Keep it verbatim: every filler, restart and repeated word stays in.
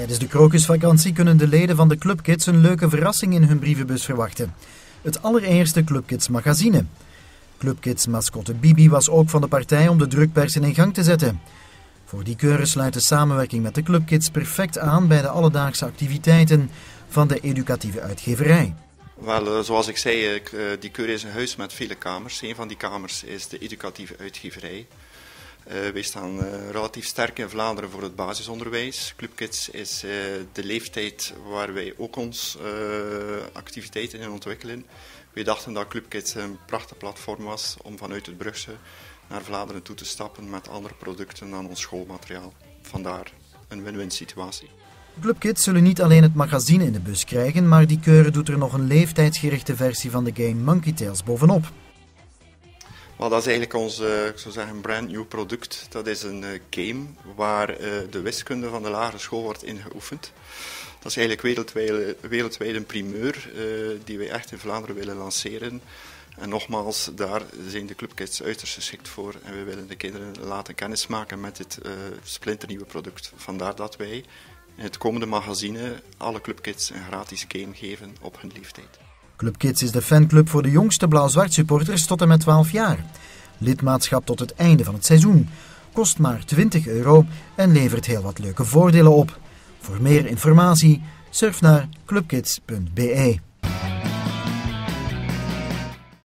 Tijdens de krokusvakantie kunnen de leden van de Club Kids een leuke verrassing in hun brievenbus verwachten. Het allereerste Club Kids magazine. Club Kids mascotte Bibi was ook van de partij om de drukpers in gang te zetten. Voor die keuren sluit de samenwerking met de Club Kids perfect aan bij de alledaagse activiteiten van de educatieve uitgeverij. Wel, zoals ik zei, die keur is een huis met vele kamers. Een van die kamers is de educatieve uitgeverij. Uh, wij staan uh, relatief sterk in Vlaanderen voor het basisonderwijs. Club Kids is uh, de leeftijd waar wij ook onze uh, activiteiten in ontwikkelen. Wij dachten dat Club Kids een prachtig platform was om vanuit het Brugse naar Vlaanderen toe te stappen met andere producten dan ons schoolmateriaal. Vandaar een win-win situatie. Club Kids zullen niet alleen het magazine in de bus krijgen, maar die keuren doet er nog een leeftijdsgerichte versie van de game Monkey Tales bovenop. Well, dat is eigenlijk ons, uh, ik zou zeggen, brand new product. Dat is een uh, game waar uh, de wiskunde van de lagere school wordt ingeoefend. Dat is eigenlijk wereldwijd, wereldwijd een primeur uh, die wij echt in Vlaanderen willen lanceren. En nogmaals, daar zijn de Club Kids uiterst geschikt voor. En we willen de kinderen laten kennismaken met dit uh, splinternieuwe product. Vandaar dat wij in het komende magazine alle Club Kids een gratis game geven op hun leeftijd. Club Kids is de fanclub voor de jongste blauw-zwart supporters tot en met twaalf jaar. Lidmaatschap tot het einde van het seizoen. Kost maar twintig euro en levert heel wat leuke voordelen op. Voor meer informatie surf naar clubkids punt be.